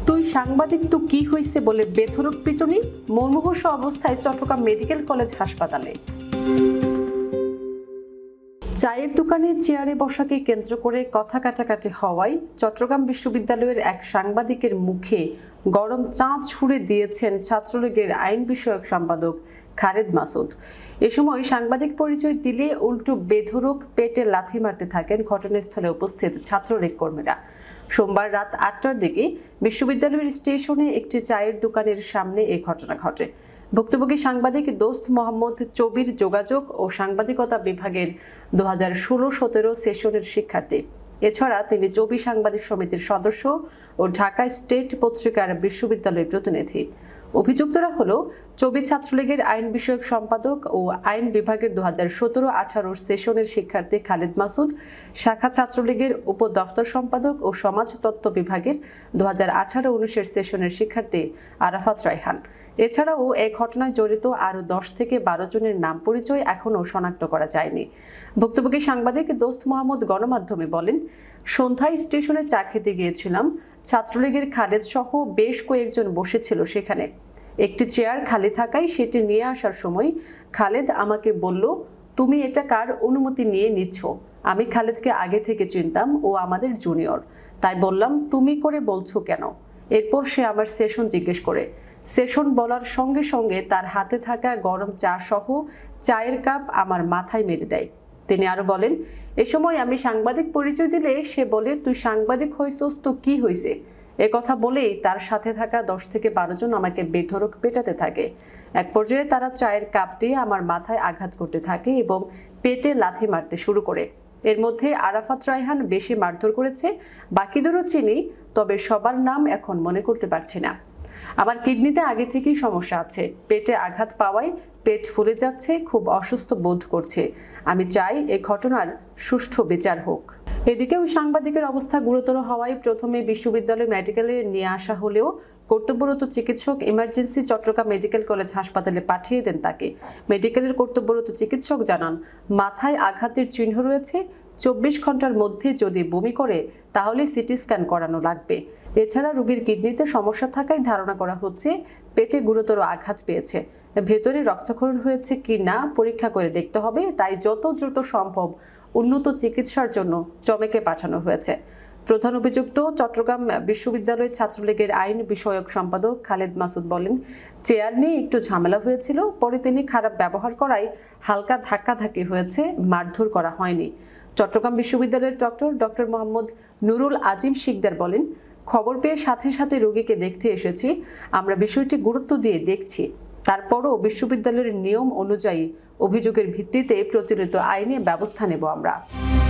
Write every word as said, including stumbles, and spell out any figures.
তুই সাংবাদিক তো কি হয়েছে বলে বেধড়ক পিটুনি মুমূর্ষু অবস্থায় চট্টগ্রাম মেডিকেল কলেজ হাসপাতালে। চায়ের দোকানে চেয়ারে বসাকে কেন্দ্র করে কথা কাটাকাটি হওয়ায় চট্টগ্রাম বিশ্ববিদ্যালয়ের এক সাংবাদিকের মুখে গরম চা ছুড়ে দিয়েছেন ছাত্রলীগের আইন বিষয়ক সম্পাদক খালেদ মাসুদ। এ সময় সাংবাদিক পরিচয় দিলে উল্টো বেধড়ক পেটে লাথি মারতে থাকেন ঘটনাস্থলে উপস্থিত ছাত্রলীগ কর্মীরা। সোমবার রাত আটটার দিকে বিশ্ববিদ্যালয়ের স্টেশনে একটি চায়ের দোকানের সামনে এই ঘটনা ঘটে। ভুক্তভোগী সাংবাদিক দোস্ত মোহাম্মদ চবির যোগাযোগ ও সাংবাদিকতা বিভাগের দু হাজার ষোলো সতেরো সেশনের শিক্ষার্থী। এছাড়া তিনি চবি সাংবাদিক সমিতির সদস্য ও ঢাকা স্টেট পত্রিকার বিশ্ববিদ্যালয়ের প্রতিনিধি। অভিযুক্তরা হলো চবি ছাত্রলীগের আইন বিষয়ক সম্পাদক ও আইন বিভাগের দু হাজার সতেরো আঠারো সেশনের শিক্ষার্থী খালেদ মাসুদ, শাখা ছাত্রলীগের উপদপ্তর সম্পাদক ও সমাজ তত্ত্ব বিভাগের দু হাজার আঠারো উনিশের সেশনের শিক্ষার্থী আরাফাত রায়হান। এছাড়াও এই ঘটনায় জড়িত আরও দশ থেকে বারো জনের নাম পরিচয় এখনও শনাক্ত করা যায়নি। ভুক্তভোগী সাংবাদিক দোস্ত মোহাম্মদ গণমাধ্যমে বলেন, সন্ধ্যায় স্টেশনে চা খেতে গিয়েছিলাম। ছাত্রলীগের খালেদ সহ বেশ কয়েকজন বসেছিল সেখানে। একটি চেয়ার খালি থাকায় সেটি নিয়ে আসার সময় খালেদ আমাকে বলল, তুমি এটা কার অনুমতি নিয়ে নিচ্ছ? আমি খালেদকে আগে থেকে চিনতাম, ও আমাদের জুনিয়র, তাই বললাম তুমি করে বলছো কেন? এরপর সে আমার সেশন জিজ্ঞেস করে। সেশন বলার সঙ্গে সঙ্গে তার হাতে থাকা গরম চা সহ চায়ের কাপ আমার মাথায় মেরে দেয়। তিনি আরো বলেন, এ সময় আমি সাংবাদিক পরিচয় দিলে সে বলে, তুই সাংবাদিক হইছস তো কি হয়েছে? এ কথা বলেই তার সাথে থাকা দশ থেকে বারো জন আমাকে বেধড়ক পেটাতে থাকে। এক পর্যায়ে তারা চায়ের কাপ দিয়ে আমার মাথায় আঘাত করতে থাকে এবং পেটে লাথি মারতে শুরু করে। এর মধ্যে আরাফাত রায়হান বেশি মারধর করেছে। বাকিদেরও চিনি, তবে সবার নাম এখন মনে করতে পারছি না। আমার কিডনিতে আগে থেকেই সমস্যা আছে। পেটে আঘাত পাওয়ায় পেট ফুলে যাচ্ছে, খুব অসুস্থ বোধ করছে। আমি চাই এ ঘটনার সুষ্ঠু বিচার হোক। এদিকেও সাংবাদিকের অবস্থা গুরুতর হওয়ায় প্রথমে বিশ্ববিদ্যালয় মেডিকেলে নিয়ে আসা হলেও কর্তব্যরত চিকিৎসক ইমার্জেন্সি চট্টগ্রাম মেডিকেল কলেজ হাসপাতালে পাঠিয়ে দেন তাকে। মেডিকেলের কর্তব্যরত চিকিৎসক জানান, মাথায় আঘাতের চিহ্ন রয়েছে। চব্বিশ ঘন্টার মধ্যে যদি বমি করে তাহলে সিটি স্ক্যান করানো লাগবে। এছাড়া রোগীর কিডনিতে সমস্যা থাকায় ধারণা করা হচ্ছে পেটে গুরুতর আঘাত পেয়েছে। ভেতরে রক্তক্ষরণ হয়েছে কি না পরীক্ষা করে দেখতে হবে, তাই যত দ্রুত সম্ভব উন্নত চিকিৎসার জন্য চমেকে পাঠানো হয়েছে। প্রধান অভিযুক্ত চট্টগ্রাম বিশ্ববিদ্যালয় ছাত্রলীগের আইন বিষয়ক সম্পাদক খালেদ মাসুদ বলেন, চেয়ার নিয়ে একটু ঝামেলা হয়েছিল, পরে তিনি খারাপ ব্যবহার করায় হালকা ধাক্কাধাক্কি হয়েছে, মারধর করা হয়নি। চট্টগ্রাম বিশ্ববিদ্যালয়ের ডক্টর ডক্টর মোহাম্মদ নুরুল আজিম শিকদার বলেন, খবর পেয়ে সাথে সাথে রোগীকে দেখতে এসেছি। আমরা বিষয়টি গুরুত্ব দিয়ে দেখছি। তারপরও বিশ্ববিদ্যালয়ের নিয়ম অনুযায়ী অভিযোগের ভিত্তিতে প্রচলিত আইনে ব্যবস্থা নেব আমরা।